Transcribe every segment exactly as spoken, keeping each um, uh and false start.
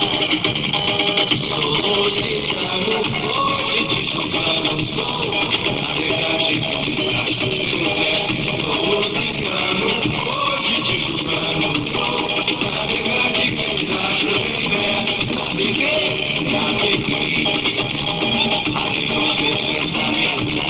Sou oceano, hoje te jogando sou. Navegante que desastre do pé. Sou oceano, hoje te jogando sou. Navegante que desastre do pé. Naveguei, naveguei. Além dos meus pensamentos,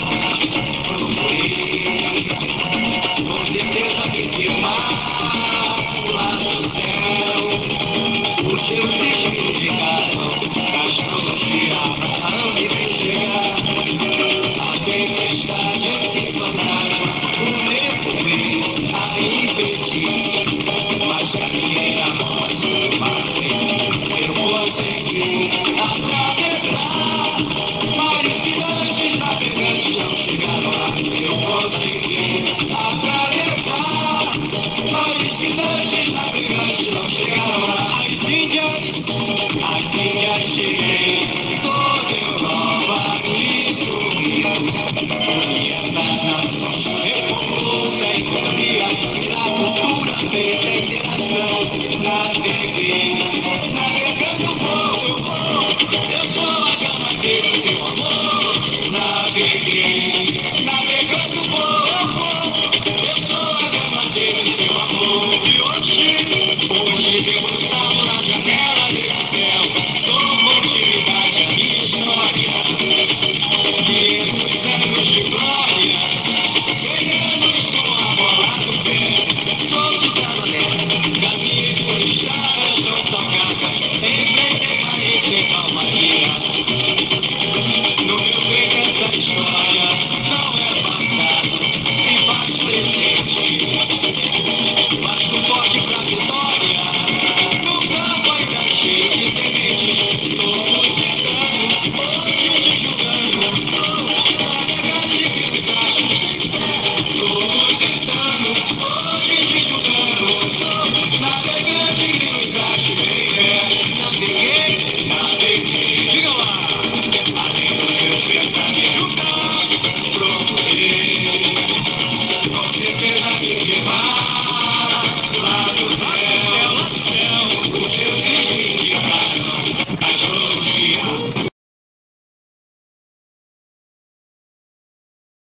procurei. Com certeza me queimar lá do céu. Os teus espíritos de carvão, da astrologia, aonde vem chegar. A tempestade, esse fantasma, o nevoeiro a impedir. Mas caminhei após o mar, eu consegui atravessar. Mares gigantes, navegantes não chegaram lá. Eu consegui atravessar. Mares gigantes, navegantes não chegaram lá. As Índias, as Índias cheguei, toda Europa me sumiu. E essas nações revolução a economia, a cultura fez a interação. Naveguei, navegando vou, eu vou, eu sou a gama desse seu amor. Naveguei, navegando vou, eu vou, eu sou a gama desse seu amor. E hoje, hoje debruçado na janela desse céu, dou continuidade à minha história. Quinhentos anos de glória, cem anos com a bola do pé. Sou de Taroné, caminhei por estradas tão salgadas, enfrentei mares sem calmaria. No meu peito essa história não é passado, se faz presente. Mas no forte pra vitória, no campo ainda cheio de sementes. Sou lusitano, hoje te julgando. Sou navegante que desastre. Sou lusitano, hoje te julgando. Sou navegante que desastre. Naveguei, naveguei, diga lá. Além dos meus pensamentos, procurei. Com certeza me queimar lá do céu.